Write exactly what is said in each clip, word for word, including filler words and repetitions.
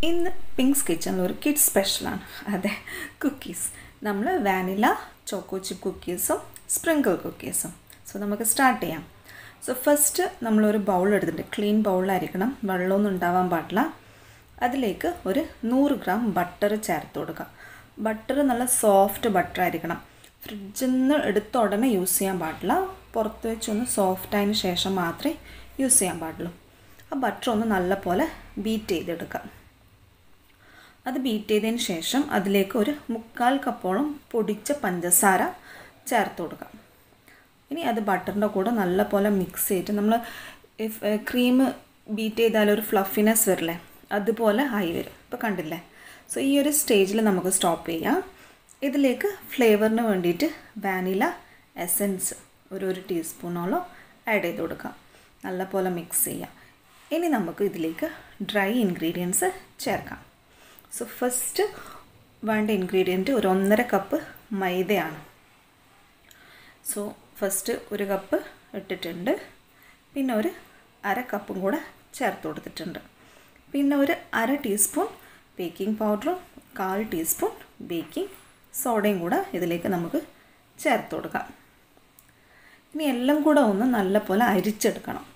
ഇന്ന് പിങ്ക്സ് കിച്ചണിൽ ഒരു കിഡ്സ് സ്പെഷ്യലാണ്. അതെ, കുക്കീസ്. നമ്മൾ വാനില ചോക്കോ ചിപ്പ് കുക്കീസും സ്പ്രിങ്കിൾ കുക്കീസും. സോ നമുക്ക് സ്റ്റാർട്ട് ചെയ്യാം. സോ ഫസ്റ്റ് നമ്മളൊരു ബൗൾ എടുത്തിട്ട്, ക്ലീൻ ബൗളായിരിക്കണം, വെള്ളമൊന്നും ഉണ്ടാവാൻ പാടില്ല. അതിലേക്ക് ഒരു നൂറ് ഗ്രാം ബട്ടർ ചേർത്ത് കൊടുക്കുക. ബട്ടർ നല്ല സോഫ്റ്റ് ബട്ടർ ആയിരിക്കണം. ഫ്രിഡ്ജിൽ നിന്ന് എടുത്ത ഉടനെ യൂസ് ചെയ്യാൻ പാടില്ല. പുറത്ത് വെച്ചൊന്ന് സോഫ്റ്റായതിന് ശേഷം മാത്രമേ യൂസ് ചെയ്യാൻ പാടുള്ളൂ. ആ ബട്ടർ ഒന്ന് നല്ലപോലെ ബീറ്റ് ചെയ്തെടുക്കാം. അത് ബീറ്റ് ചെയ്തതിന് ശേഷം അതിലേക്ക് ഒരു മുക്കാൽ കപ്പോളം പൊടിച്ച പഞ്ചസാര ചേർത്ത് കൊടുക്കാം. ഇനി അത് ബട്ടറിൻ്റെ കൂടെ നല്ലപോലെ മിക്സ് ചെയ്തിട്ട്, നമ്മൾ ക്രീം ബീറ്റ് ചെയ്താൽ ഒരു ഫ്ലഫിനെസ് വരില്ലേ, അതുപോലെ ആയി വരും. ഇപ്പോൾ കണ്ടില്ലേ? സോ ഈ ഒരു സ്റ്റേജിൽ നമുക്ക് സ്റ്റോപ്പ് ചെയ്യാം. ഇതിലേക്ക് ഫ്ലേവറിന് വേണ്ടിയിട്ട് വാനില എസൻസ് ഒരു ഒരു ടീസ്പൂണോളം ആഡ് ചെയ്ത് കൊടുക്കാം. നല്ലപോലെ മിക്സ് ചെയ്യാം. ഇനി നമുക്ക് ഇതിലേക്ക് ഡ്രൈ ഇൻഗ്രീഡിയൻസ് ചേർക്കാം. സോ ഫസ്റ്റ് വേണ്ട ഇൻഗ്രീഡിയൻറ്റ് ഒരു ഒന്നര കപ്പ് മൈദയാണ്. സോ ഫസ്റ്റ് ഒരു കപ്പ് ഇട്ടിട്ടുണ്ട്. പിന്നെ ഒരു അര കപ്പും കൂടെ ചേർത്ത് കൊടുത്തിട്ടുണ്ട്. പിന്നെ ഒരു അര ടീസ്പൂൺ ബേക്കിംഗ് പൗഡറും കാൽ ടീസ്പൂൺ ബേക്കിംഗ് സോഡയും കൂടെ ഇതിലേക്ക് നമുക്ക് ചേർത്ത് കൊടുക്കാം. ഇനി എല്ലാം കൂടെ ഒന്ന് നല്ലപോലെ അരിച്ചെടുക്കണം.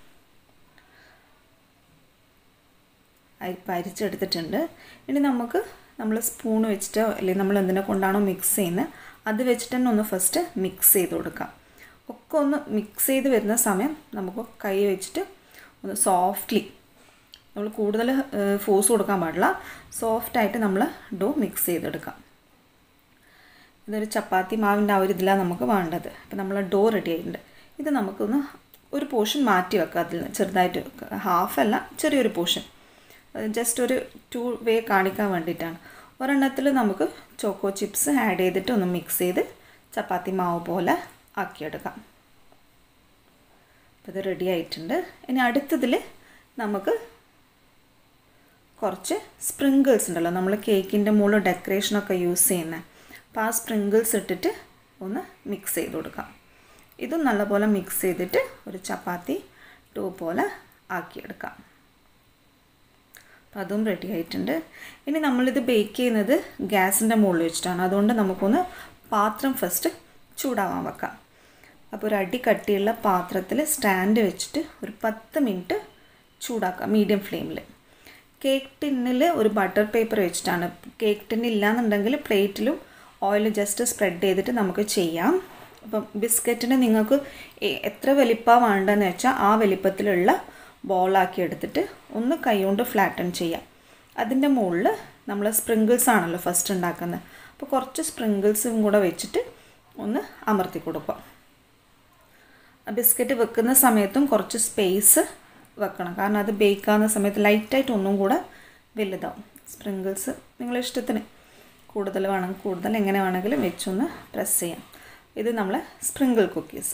ഇപ്പം അരിച്ചെടുത്തിട്ടുണ്ട്. ഇനി നമുക്ക് നമ്മൾ സ്പൂൺ വെച്ചിട്ടോ അല്ലെങ്കിൽ നമ്മൾ എന്തിനെ കൊണ്ടാണോ മിക്സ് ചെയ്യുന്നത് അത് വെച്ചിട്ട് തന്നെ ഒന്ന് ഫസ്റ്റ് മിക്സ് ചെയ്ത് കൊടുക്കാം. ഒക്കെ ഒന്ന് മിക്സ് ചെയ്ത് വരുന്ന സമയം നമുക്ക് കൈ വെച്ചിട്ട് ഒന്ന് സോഫ്റ്റ്ലി, നമ്മൾ കൂടുതൽ ഫോഴ്സ് കൊടുക്കാൻ പാടില്ല, സോഫ്റ്റായിട്ട് നമ്മൾ ഡോ മിക്സ് ചെയ്തെടുക്കാം. ഇതൊരു ചപ്പാത്തി മാവിൻ്റെ ആ ഒരു ഇതിലാണ് നമുക്ക് വേണ്ടത്. അപ്പോൾ നമ്മൾ ഡോ റെഡി ആയിട്ടുണ്ട്. ഇത് നമുക്കൊന്ന് ഒരു പോർഷൻ മാറ്റി വെക്കാം. അതിൽ നിന്ന് ചെറുതായിട്ട് ഹാഫ് അല്ല, ചെറിയൊരു പോർഷൻ, ജസ്റ്റ് ഒരു ടു വേ കാണിക്കാൻ വേണ്ടിയിട്ടാണ്. ഒരെണ്ണത്തിൽ നമുക്ക് ചോക്കോ ചിപ്സ് ആഡ് ചെയ്തിട്ട് ഒന്ന് മിക്സ് ചെയ്ത് ചപ്പാത്തി മാവ് പോലെ ആക്കിയെടുക്കാം. അപ്പോൾ ഇത് റെഡി ആയിട്ടുണ്ട്. ഇനി അടുത്തതിൽ നമുക്ക് കുറച്ച് സ്പ്രിങ്കിൾസ് ഉണ്ടല്ലോ, നമ്മൾ കേക്കിൻ്റെ മുകളിൽ ഡെക്കറേഷനൊക്കെ യൂസ് ചെയ്യുന്നത്. അപ്പോൾ ആ സ്പ്രിങ്കിൾസ് ഇട്ടിട്ട് ഒന്ന് മിക്സ് ചെയ്ത് കൊടുക്കാം. ഇതും നല്ലപോലെ മിക്സ് ചെയ്തിട്ട് ഒരു ചപ്പാത്തി ഡോ പോലെ ആക്കിയെടുക്കാം. അപ്പോൾ അതും റെഡി ആയിട്ടുണ്ട്. ഇനി നമ്മളിത് ബേക്ക് ചെയ്യുന്നത് ഗ്യാസിൻ്റെ മുകളിൽ വെച്ചിട്ടാണ്. അതുകൊണ്ട് നമുക്കൊന്ന് പാത്രം ഫസ്റ്റ് ചൂടാവാൻ വെക്കാം. അപ്പോൾ ഒരു അടി കട്ടിയുള്ള പാത്രത്തിൽ സ്റ്റാൻഡ് വെച്ചിട്ട് ഒരു പത്ത് മിനിറ്റ് ചൂടാക്കാം മീഡിയം ഫ്ലെയിമിൽ. കേക്ക് ടിന്നിൽ ഒരു ബട്ടർ പേപ്പർ വെച്ചിട്ടാണ്. കേക്ക് ടിന്ന് ഇല്ലയെന്നുണ്ടെങ്കിൽ പ്ലേറ്റിലും ഓയിൽ ജസ്റ്റ് സ്പ്രെഡ് ചെയ്തിട്ട് നമുക്ക് ചെയ്യാം. അപ്പം ബിസ്ക്കറ്റിന് നിങ്ങൾക്ക് എത്ര വലിപ്പമാണ് വേണ്ടതെന്ന് വെച്ചാൽ ആ വലിപ്പത്തിലുള്ള ബോളാക്കി എടുത്തിട്ട് ഒന്ന് കൈകൊണ്ട് ഫ്ലാറ്റൻ ചെയ്യാം. അതിൻ്റെ മുകളിൽ നമ്മൾ സ്പ്രിങ്കിൾസ് ആണല്ലോ ഫസ്റ്റ് ഉണ്ടാക്കുന്നത്. അപ്പോൾ കുറച്ച് സ്പ്രിങ്കിൾസും കൂടെ വെച്ചിട്ട് ഒന്ന് അമർത്തി കൊടുക്കുക. ബിസ്ക്കറ്റ് വെക്കുന്ന സമയത്തും കുറച്ച് സ്പേസ് വെക്കണം, കാരണം അത് ബേക്കാവുന്ന സമയത്ത് ലൈറ്റായിട്ട് ഒന്നും കൂടെ വലുതാവും. സ്പ്രിങ്കിൾസ് നിങ്ങളുടെ ഇഷ്ടത്തിന് കൂടുതൽ വേണമെങ്കിൽ കൂടുതൽ, എങ്ങനെ വേണമെങ്കിലും വെച്ചൊന്ന് പ്രസ് ചെയ്യാം. ഇത് നമ്മളെ സ്പ്രിങ്കിൾ കുക്കീസ്.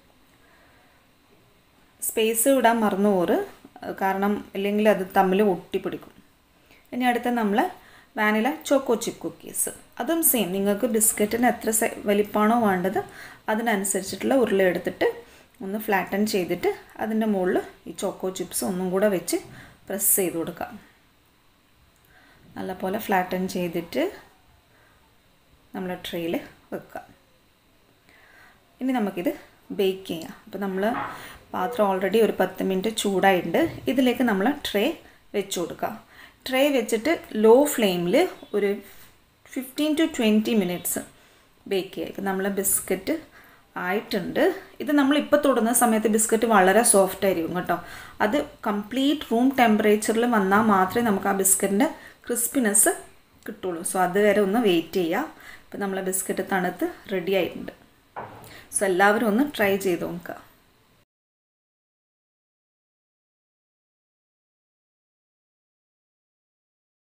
സ്പേസ് ഇടാൻ മറന്നു പോറ്, കാരണം ഇല്ലെങ്കിൽ അത് തമ്മിൽ ഒട്ടിപ്പിടിക്കും. ഇനി അടുത്ത നമ്മൾ വാനില ചോക്കോ ചിപ്പ് കുക്കീസ്. അതും സെയിം, നിങ്ങൾക്ക് ബിസ്ക്കറ്റിന് എത്ര വലിപ്പമാണോ വേണ്ടത് അതിനനുസരിച്ചിട്ടുള്ള ഉരുള എടുത്തിട്ട് ഒന്ന് ഫ്ലാറ്റൻ ചെയ്തിട്ട് അതിൻ്റെ മുകളിൽ ഈ ചോക്കോ ചിപ്സ് ഒന്നും കൂടെ വെച്ച് പ്രസ് ചെയ്ത് കൊടുക്കാം. നല്ലപോലെ ഫ്ലാറ്റൻ ചെയ്തിട്ട് നമ്മൾ ട്രേയിൽ വെക്കുക. ഇനി നമുക്കിത് ബേക്ക് ചെയ്യാം. അപ്പോൾ നമ്മൾ പാത്രം ഓൾറെഡി ഒരു പത്ത് മിനിറ്റ് ചൂടായിട്ടുണ്ട്. ഇതിലേക്ക് നമ്മൾ ട്രേ വെച്ച് കൊടുക്കുക. ട്രേ വെച്ചിട്ട് ലോ ഫ്ലെയിമിൽ ഒരു fifteen to twenty minutes bake ചെയ്യുക. ഇപ്പോൾ നമ്മൾ ബിസ്ക്കറ്റ് ആയിട്ടുണ്ട്. ഇത് നമ്മളിപ്പോൾ തൊടുന്ന സമയത്ത് ബിസ്ക്കറ്റ് വളരെ സോഫ്റ്റ് ആയിരിക്കും കേട്ടോ. അത് കംപ്ലീറ്റ് റൂം ടെമ്പറേച്ചറിൽ വന്നാൽ മാത്രമേ നമുക്ക് ആ ബിസ്ക്കറ്റിൻ്റെ ക്രിസ്പിനെസ് കിട്ടുള്ളൂ. സോ അതുവരെ ഒന്ന് വെയിറ്റ് ചെയ്യുക. ഇപ്പോൾ നമ്മളെ ബിസ്ക്കറ്റ് തണുത്ത് റെഡി ആയിട്ടുണ്ട്. സോ എല്ലാവരും ഒന്ന് ട്രൈ ചെയ്ത് നോക്കുക.